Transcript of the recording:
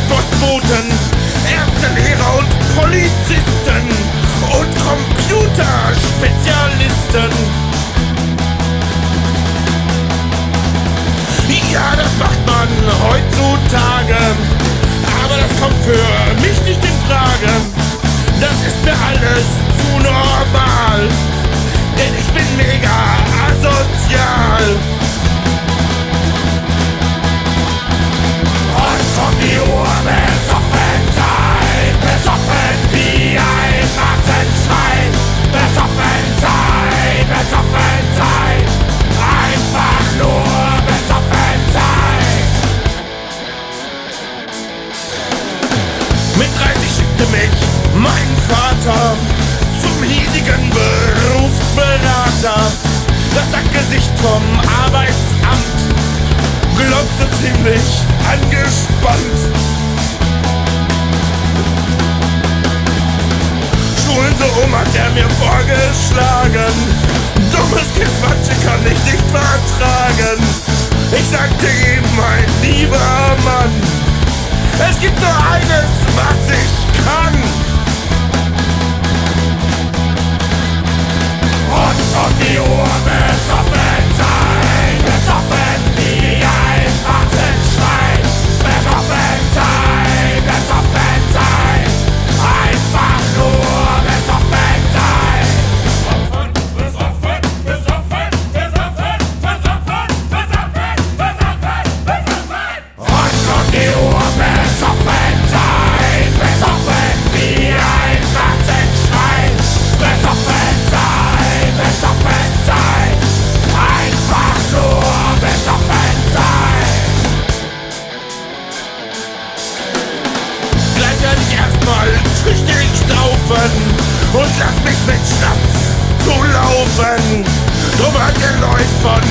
Postboten, Ärzte, Lehrer und Polizisten und Computerspezialisten. Ja, das macht man heutzutage, aber das kommt für mich nicht in Frage. Das ist mir alles zu normal, denn ich bin mega asozial. Rund um die Uhr besoffen sein, besoffen wie ein Martenschwein. Besoffen sein, besoffen sein, einfach nur besoffen sein. Mit 30 schickte mich mein Vater zum hiesigen Berufsberater. Das Sackgesicht vom Arbeitsamt glotzte ziemlich angespannt. Schulensohn hat er mir vorgeschlagen. Dummes Gequatsche kann ich nicht vertragen. Ich sagte ihm, mein lieber Mann, es gibt nur eines, was ich kann. Rund um die Uhr besoffen sein, besoffen wie ein Martenschwein. Besoffen sein, besoffen sein, einfach nur besoffen sein. Besoffen, besoffen, besoffen, besoffen, besoffen, besoffen, besoffen. Rund um die Uhr besoffen sein, besoffen wie ein Martenschwein. Besoffen sein, besoffen sein, einfach nur besoffen sein. Gleich werde ich erstmal tüchtig saufen und lass mich mit Schnaps zulaufen. Drum hat der Leut von